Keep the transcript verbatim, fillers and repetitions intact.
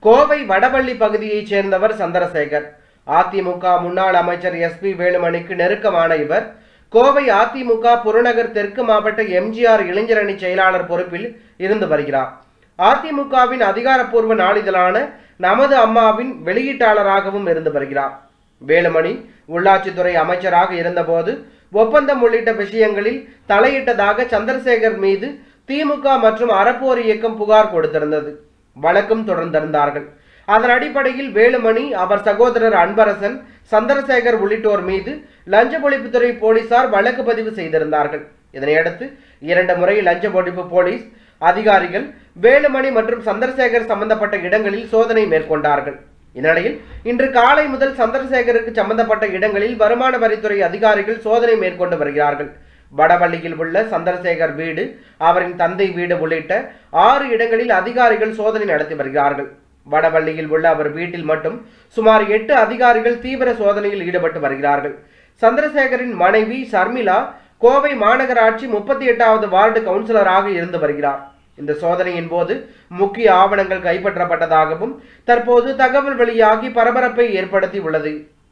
கோவை வடபள்ளி பகுதியைச் சேர்ந்தவர் சந்திரசேகர். அதிமுக முன்னாள் அமைச்சர் எஸ் பி வேலுமணிக்கு நெருக்கமான இவர் கோவை அதிமுக புறநகர் தெற்கு மாவட்ட எம்ஜிஆர் இளைஞரணி செயலாளர் பொறுப்பில் இருந்து வருகிறார். அதிமுகவின் அதிகாரப்பூர்வ நாளிதழான நமது அம்மாவின் வெளியீட்டாளராகவும் இருந்து வருகிறார். வேலுமணி உள்ளாட்சித்துறை அமைச்சராக இருந்தபோது ஒப்பந்தம் உள்ளிட்ட விஷயங்களில் தலையிட்டதாக சந்திரசேகர் மீது திமுக மற்றும் அறப்போர் இயக்கம் புகார் கொடுத்திருந்தது. வழக்கும் தொடர்ந்திருந்தார்கள். அதன் அடிப்படையில் வேலுமணி, அவர் சகோதரர் அன்பரசன், சந்திரசேகர் உள்ளிட்டோர் மீது லஞ்ச ஒழிப்புத்துறை போலீசார் வழக்கு பதிவு செய்திருந்தார்கள். இதனையடுத்து இரண்டு முறை லஞ்ச ஒழிப்பு போலீஸ் அதிகாரிகள் வேலுமணி மற்றும் சந்திரசேகர் சம்பந்தப்பட்ட இடங்களில் சோதனை மேற்கொண்டார்கள். இந்நிலையில் இன்று காலை முதல் சந்திரசேகருக்கு சம்பந்தப்பட்ட இடங்களில் வருமான வரித்துறை அதிகாரிகள் சோதனை மேற்கொண்டு வருகிறார்கள். வடபள்ளியில் உள்ள சந்திரசேகர் வீடு, அவரின் தந்தை வீடு உள்ளிட்ட ஆறு இடங்களில் அதிகாரிகள் சோதனை நடத்தி வருகிறார்கள். வடபள்ளியில் உள்ள அவர் வீட்டில் மட்டும் சுமார் எட்டு அதிகாரிகள் தீவிர சோதனையில் ஈடுபட்டு வருகிறார்கள். சந்திரசேகரின் மனைவி ஷர்மிளா கோவை மாநகராட்சி முப்பத்தி எட்டாவது வார்டு கவுன்சிலராக இருந்து வருகிறார். இந்த சோதனையின் போது முக்கிய ஆவணங்கள் கைப்பற்றப்பட்டதாகவும் தற்போது தகவல் வெளியாகி பரபரப்பை ஏற்படுத்தி உள்ளது.